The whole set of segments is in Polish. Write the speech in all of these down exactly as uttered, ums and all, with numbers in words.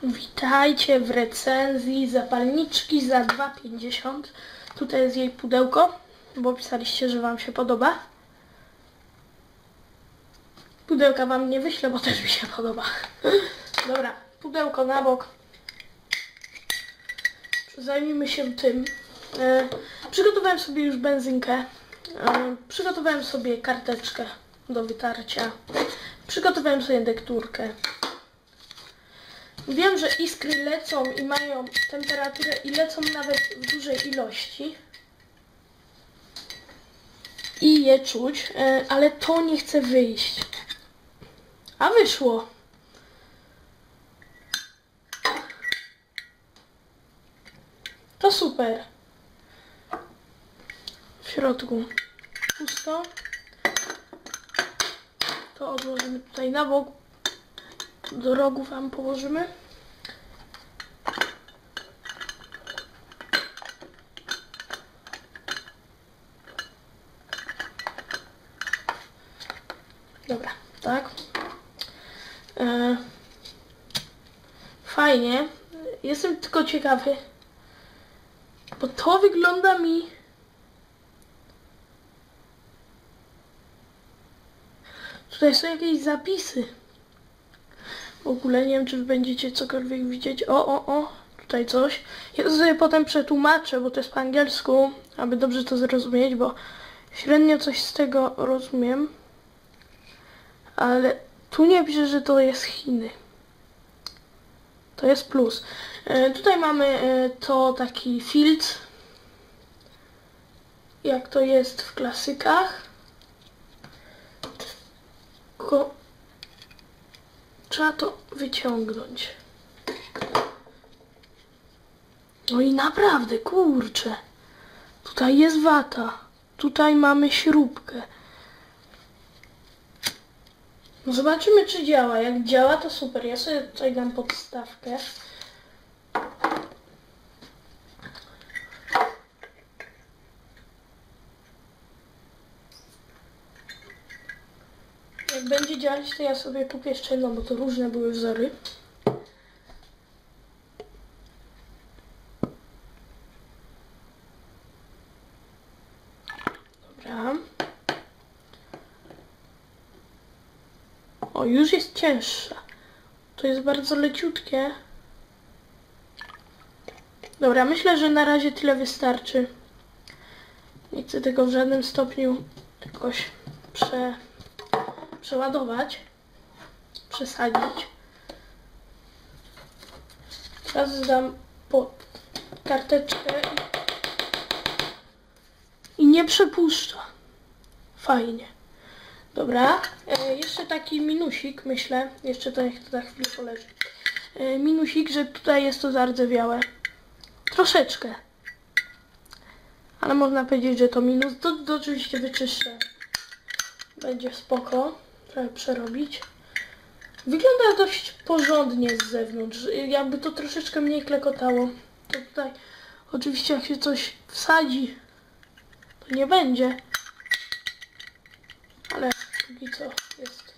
Witajcie w recenzji zapalniczki za dwa pięćdziesiąt. Tutaj jest jej pudełko, bo pisaliście, że wam się podoba. Pudełka wam nie wyślę, bo też mi się podoba. Dobra, pudełko na bok. Zajmijmy się tym. E, przygotowałem sobie już benzynkę. E, przygotowałem sobie karteczkę do wytarcia. Przygotowałem sobie dekturkę. Wiem, że iskry lecą i mają temperaturę i lecą nawet w dużej ilości. I je czuć, ale to nie chce wyjść. A wyszło. To super. W środku pusto. To odłożymy tutaj na bok. Do rogu wam położymy. Dobra, tak. E, fajnie. Jestem tylko ciekawy, bo to wygląda mi... Tutaj są jakieś zapisy. W ogóle nie wiem, czy będziecie cokolwiek widzieć. O, o, o, tutaj coś. Ja to sobie potem przetłumaczę, bo to jest po angielsku, aby dobrze to zrozumieć, bo średnio coś z tego rozumiem. Ale tu nie pisze, że to jest Chiny. To jest plus. E, tutaj mamy e, to taki filtr, jak to jest w klasykach. Ko Trzeba to wyciągnąć. No i naprawdę, kurczę. Tutaj jest wata. Tutaj mamy śrubkę. No zobaczymy, czy działa. Jak działa, to super. Ja sobie tutaj dam podstawkę. Jak będzie działać, to ja sobie kupię jeszcze jedną, bo to różne były wzory. Dobra. O, już jest cięższa. To jest bardzo leciutkie. Dobra, myślę, że na razie tyle wystarczy. Nie chcę tego w żadnym stopniu jakoś prze... przeładować, przesadzić. Teraz zdam pod karteczkę i, i nie przepuszcza. Fajnie. Dobra, e, jeszcze taki minusik, myślę, jeszcze to niech to na chwilę poleży. E, minusik, że tutaj jest to zardzewiałe. Troszeczkę. Ale można powiedzieć, że to minus. To, to oczywiście wyczyszczę. Będzie spoko. Trzeba przerobić. Wygląda dość porządnie z zewnątrz. Jakby to troszeczkę mniej klekotało. To tutaj oczywiście jak się coś wsadzi, to nie będzie. Ale póki co jest.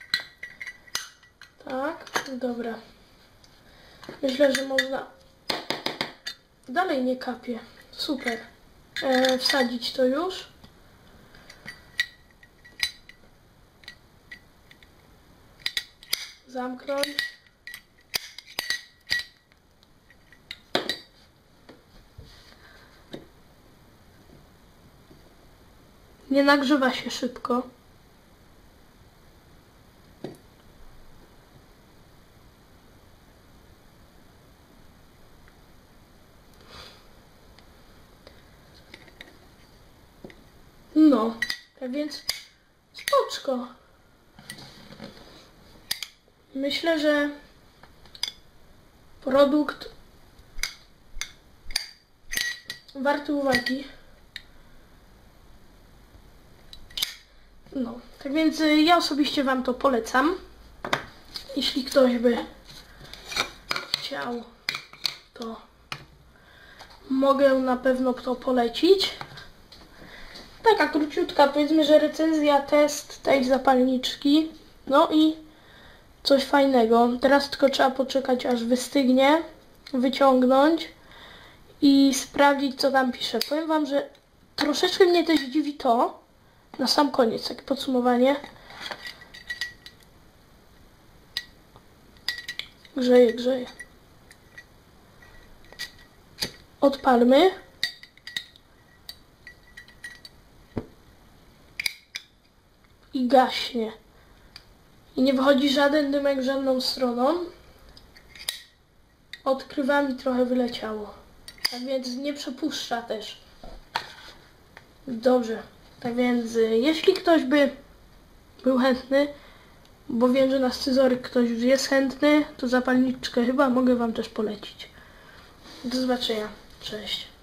Tak, dobra. Myślę, że można... Dalej nie kapie. Super. E, wsadzić to już. Zamknąć. Nie nagrzewa się szybko. No, tak więc spoczko. Myślę, że produkt warty uwagi. No, tak więc ja osobiście wam to polecam. Jeśli ktoś by chciał, to mogę na pewno to polecić. Taka króciutka, powiedzmy, że recenzja, test tej zapalniczki. No i coś fajnego. Teraz tylko trzeba poczekać, aż wystygnie, wyciągnąć i sprawdzić, co tam pisze. Powiem wam, że troszeczkę mnie też dziwi to, na sam koniec, takie podsumowanie. Grzeje, grzeje. Odpalmy. I gaśnie. I nie wychodzi żaden dymek żadną stroną. Odkrywami trochę wyleciało. Tak więc nie przepuszcza też. Dobrze. Tak więc jeśli ktoś by był chętny, bo wiem, że na scyzoryk ktoś już jest chętny, to zapalniczkę chyba mogę wam też polecić. Do zobaczenia. Cześć.